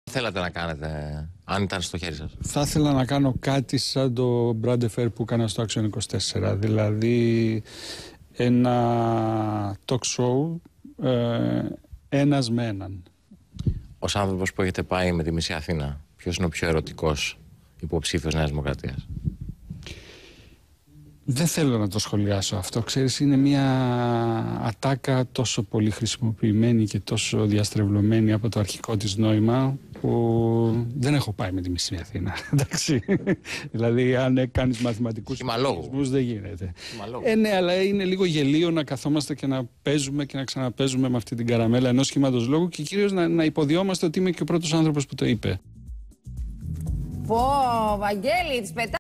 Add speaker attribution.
Speaker 1: Θέλατε να κάνετε, αν ήταν στο χέρι σας?
Speaker 2: Θα ήθελα να κάνω κάτι σαν το Brand Affair που έκανα στο Action 24. Δηλαδή ένα talk show ένας με έναν.
Speaker 1: Ως άνθρωπος που έχετε πάει με τη μισή Αθήνα, ποιος είναι ο πιο ερωτικός υποψήφιος Νέας Δημοκρατίας?
Speaker 2: Δεν θέλω να το σχολιάσω αυτό. Ξέρεις, είναι μια ατάκα τόσο πολύ χρησιμοποιημένη και τόσο διαστρεβλωμένη από το αρχικό της νόημα που δεν έχω πάει με τη μισή Αθήνα. Εντάξει. Δηλαδή, αν κάνεις μαθηματικούς υπολογισμούς, δεν γίνεται. Ναι, αλλά είναι λίγο γελίο να καθόμαστε και να παίζουμε και να ξαναπαίζουμε με αυτή την καραμέλα ενός σχήματος λόγου και κυρίως να υποδιόμαστε ότι είμαι και ο πρώτος άνθρωπος που το είπε.
Speaker 3: Πω, Βαγγέλη, τις πετά.